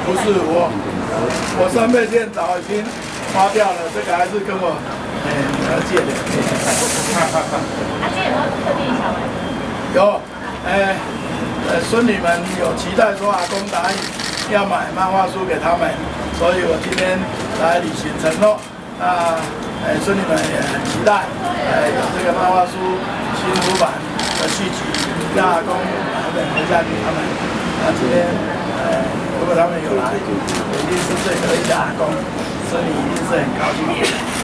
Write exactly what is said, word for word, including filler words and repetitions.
不是我，我三倍券早已经花掉了，这个还是跟我哎女儿借的。 啊，这有没有特地想买？ 有，哎呃孙女们有期待说阿公答应要买漫画书给他们，所以我今天来履行承诺。那哎孙女们也很期待，哎有这个漫画书新出版的续集，让阿公买本回家给他们。那今天呃如果他们有来，我一定是最得意的阿公，孙女一定是很高兴。